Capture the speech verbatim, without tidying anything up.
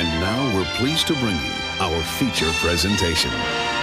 And now we're pleased to bring you our feature presentation.